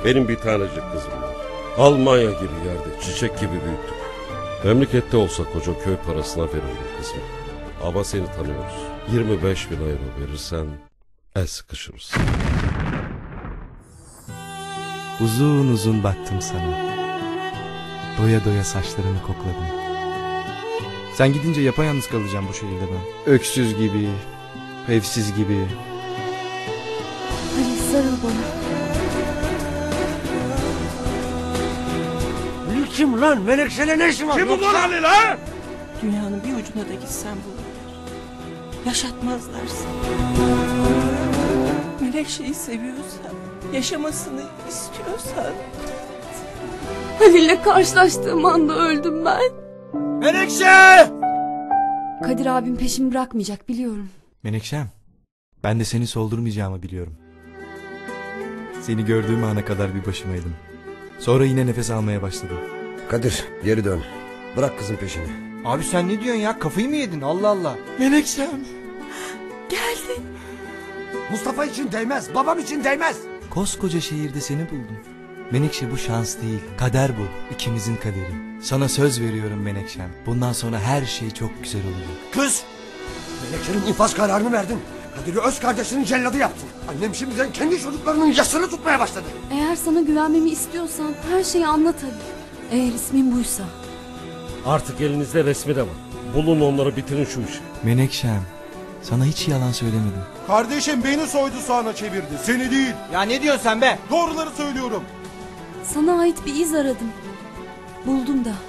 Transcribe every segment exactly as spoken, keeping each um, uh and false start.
Benim bir tanecik kızım var. Almanya gibi yerde çiçek gibi büyüttük. Memlekette olsa koca köy parasına verirdim kızım. Ama seni tanıyoruz. yirmi beş bin euro verirsen el sıkışırız. Uzun uzun baktım sana. Doya doya saçlarını kokladım. Sen gidince yapayalnız kalacağım bu şehirde ben. Öksüz gibi, evsiz gibi. Halil sarıl bana. Kim lan? Menekşe'yle ne işin var? Kim bu Halil ha? Dünyanın bir ucuna da gitsen bulurlar. Yaşatmazlar seni. Menekşe'yi seviyorsan, yaşamasını istiyorsan... Halil'le karşılaştığım anda öldüm ben. Menekşe! Kadir abim peşimi bırakmayacak biliyorum. Menekşem, ben de seni soldurmayacağımı biliyorum. Seni gördüğüm ana kadar bir başımaydım. Sonra yine nefes almaya başladım. Kadir geri dön. Bırak kızın peşini. Abi sen ne diyorsun ya? Kafayı mı yedin? Allah Allah. Menekşem. Geldin. Mustafa için değmez. Babam için değmez. Koskoca şehirde seni buldum. Menekşe, bu şans değil. Kader bu. İkimizin kaderi. Sana söz veriyorum Menekşem. Bundan sonra her şey çok güzel olacak. Kız! Menekşe'nin infaz kararını verdin. Kadir'i öz kardeşinin celladı yaptın. Annem şimdiden kendi çocuklarının yasını tutmaya başladı. Eğer sana güvenmemi istiyorsan her şeyi anlat Halil. Eğer ismin buysa. Artık elinizde resmi de var. Bulun onları, bitirin şu işi. Menekşem, sana hiç yalan söylemedim. Kardeşim beni soydu, sağına çevirdi. Seni değil. Ya ne diyorsun sen be? Doğruları söylüyorum. Sana ait bir iz aradım. Buldum da.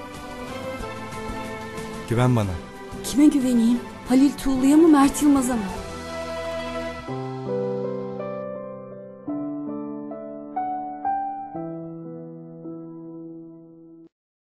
Güven bana. Kime güveneyim? Halil Tuğlu'ya mı, Mert Yılmaz'a mı?